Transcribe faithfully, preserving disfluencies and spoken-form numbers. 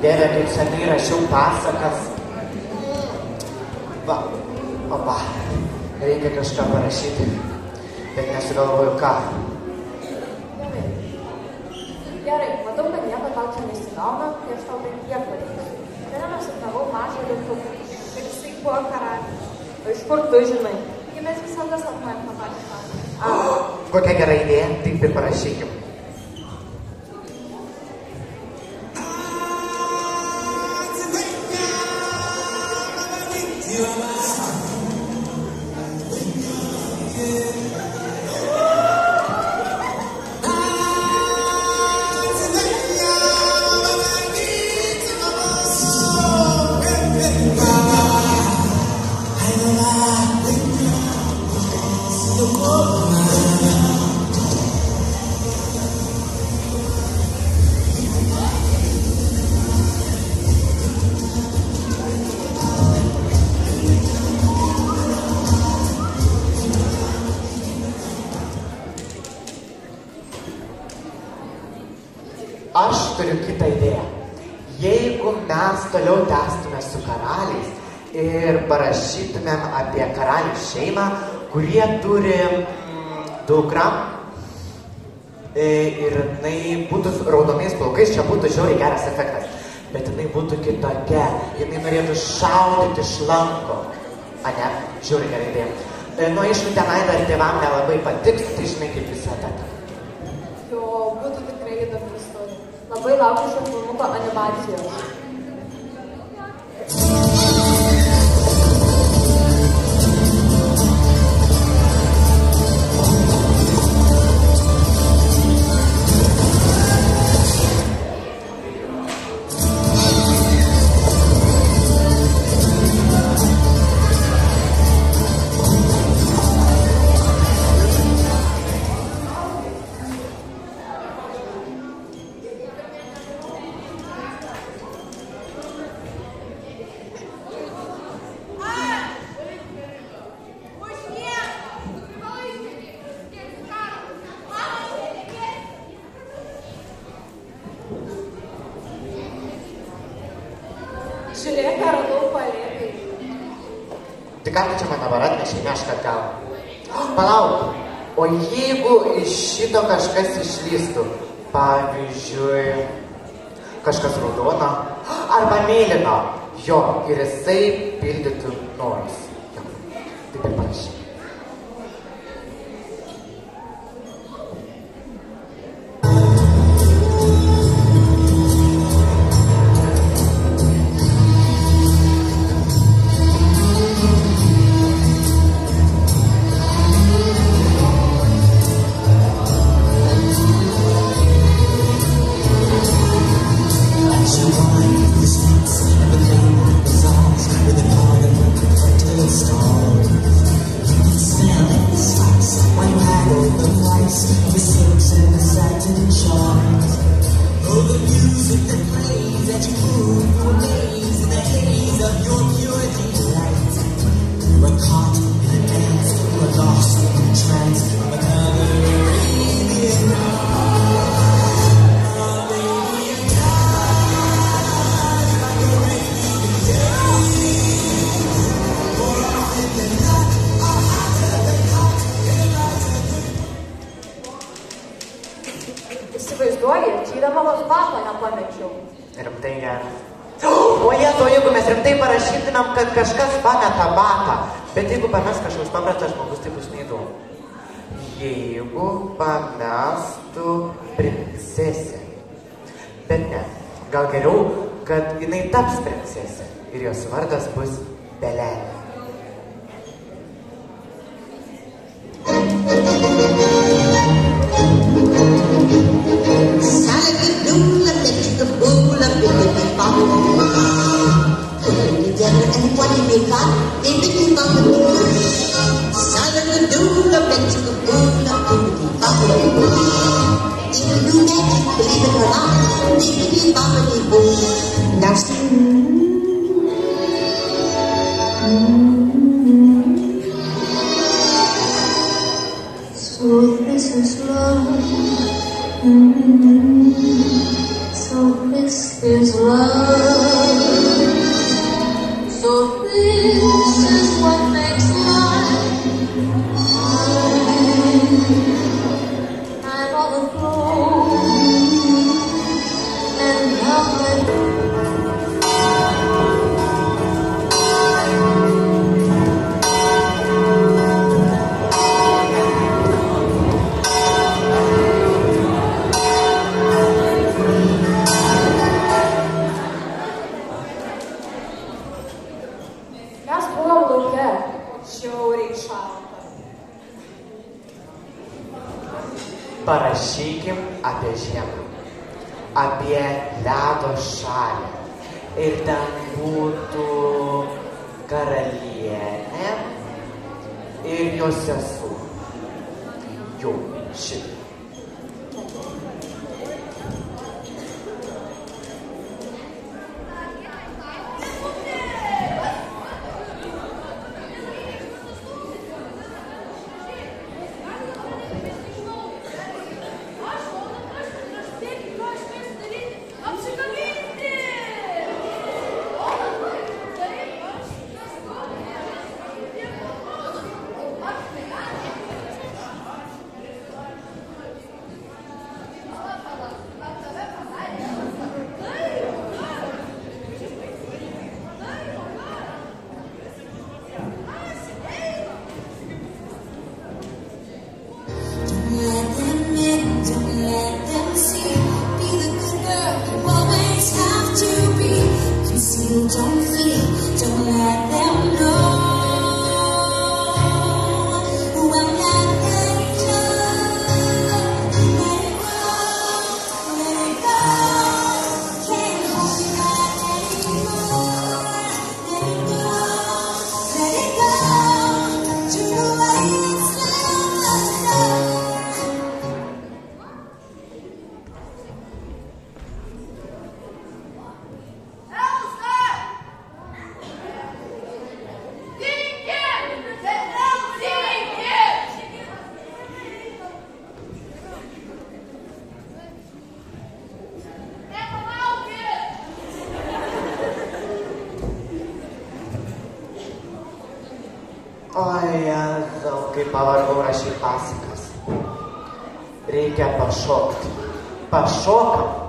Dieve, kaip seniai rašiau pasakas. Va, o va, reikia kažką parašyti, bet nesugalvoju ką. Gerai. Gerai, matau, kad nieko tau čia nesigauna, tai aš tau bent tiek padarysiu. Šiandien aš sapnavau mažą lietuvių, kad jisai buvo karalius. O iš kur tu žinai? Taigi mes visada sapnuojam tą patį pasaką. Kokia gera idėja, taip ir parašykim. Aš turiu kitą idėją. Jeigu mes toliau tęstume su karaliais ir parašytumėm apie karalių šeimą, kurie turi mm, dukrą ir jinai būtų raudonais plaukais, čia būtų žiauriai geras efektas. Bet jinai būtų kitokia, jinai norėtų šaudyti iš lanko. A ne, žiauriai gerai idėja. Nu, aišku, tenai dar tėvam nelabai patiks, tai žinai kaip visada. Jo, būtų tikrai įdomi istorija. Labai laukiu šio filmuko animacijos. Žiūrėk, radau palėtai. Tai ką tu čia man dabar atnešiai, nešką gal? Palauk, o jeigu iš šito kažkas išlystų, pavyzdžiui, kažkas raudono arba mėlyno, jo, ir jisai pildytų norus. Jo, taip ir parašy. Įsivaizduoji, čia įdamalos bato nepamečiau. Rimtai geras. O jėzau, jeigu mes rimtai parašytumėm, kad kažkas pameta batą, bet jeigu pames kažkoks paprastas žmogus, tai bus neįdomu. Jeigu pamestų princesė. Bet ne, gal geriau, kad jinai taps princesė ir jos vardas bus Belenė. Saladadoola, bitch-a-boola, bippity-bop. Put it together and what have you got? Bippity-bop-a-doo. Saladadoola, bitch-a-boola, bippity-bop. Even do magic, believe it or not, bippity-bop-a-doo. Now sing. So this is love. Mm-hmm. So this is love. So this is what makes life mine. I'm on the throne, and now I'm Mes buvom lauke, žiauriai šalta. Parašykim apie žiemą, apie ledo šalį. Ir ten būtų karalienė ir jos sesuo. Jau, šitą. Don't fear, don't let them know. When that angel, let it go, let it go. Can't hold it back anymore. Let it go, let it go. To the wasteland. Oi, Jėzau, kaip pavargau rašyti pasakas. Reikia pašokti. Pašokam.